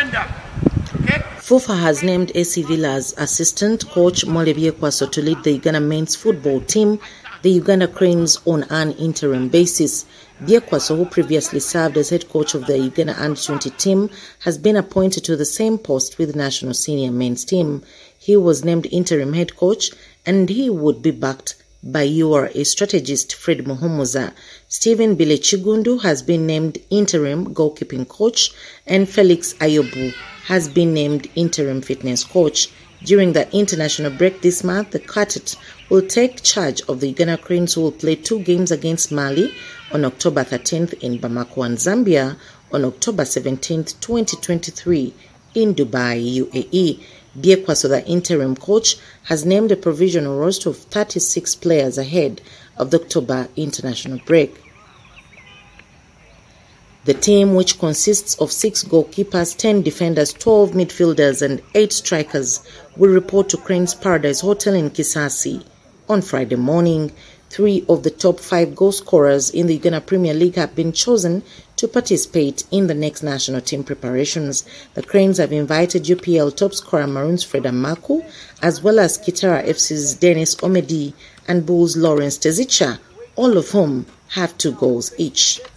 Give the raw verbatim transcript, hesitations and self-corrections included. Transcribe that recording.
FUFA has named A C Villa's assistant coach Mole Byekwaso to lead the Uganda men's football team, the Uganda Cranes, on an interim basis. Byekwaso, who previously served as head coach of the Uganda under twenty team, has been appointed to the same post with the national senior men's team. He was named interim head coach and he would be backed by U R A strategist Fred Muhumuza. Stephen Bile Chigundu has been named interim goalkeeping coach and Felix Ayobu has been named interim fitness coach. During the international break this month, the quartet will take charge of the Uganda Cranes, who will play two games against Mali on October thirteenth in Bamako and Zambia on October seventeenth, twenty twenty-three in Dubai, U A E. Byekwaso, the interim coach, has named a provisional roster of thirty-six players ahead of the October international break. The team, which consists of six goalkeepers, ten defenders, twelve midfielders and eight strikers, will report to Cranes Paradise Hotel in Kisasi on Friday morning. Three of the top five goal scorers in the Uganda Premier League have been chosen to participate in the next national team preparations. The Cranes have invited U P L top scorer Maroons Fred Amaku, as well as Kitara F C's Dennis Omedi and Bulls Lawrence Tezicha, all of whom have two goals each.